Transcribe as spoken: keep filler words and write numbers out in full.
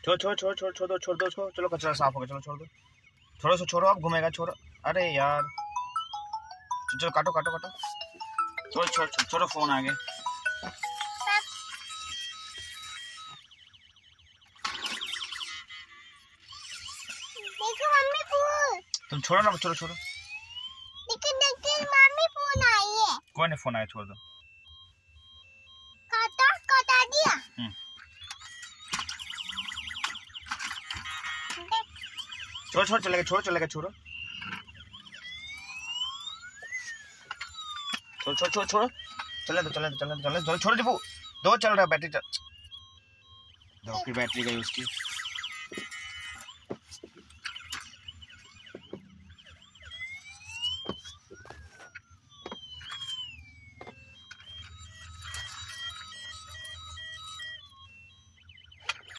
छोड़ छोड़ छोड़ छोड़ छोड़ दो छोड़ दो उसको। चलो कचरा साफ हो गया, चलो छोड़ दो। छोड़ो सो छोड़ो, अब घूमेगा, छोड़ो। अरे यार चलो काटो काटो काटो। छोड़ो छोड़ो छोड़ो, फोन आ गया। देखो मम्मी फोन। तुम छोड़ो ना, छोड़ो छोड़ो। देखो देखो मम्मी फोन आई है। कोई नहीं, फोन आया, छोड़ दो। काटा काटा दिया। छोड़ छोड़ चलेगा, छोड़ चलेगा, छोड़ो छोड़ छोड़ छोड़ छोड़। चले दो चले दो चले दो चले दो, छोड़ो दीपू। दो चल रहा है, बैटरी चल दो, फिर बैटरी गई उसकी।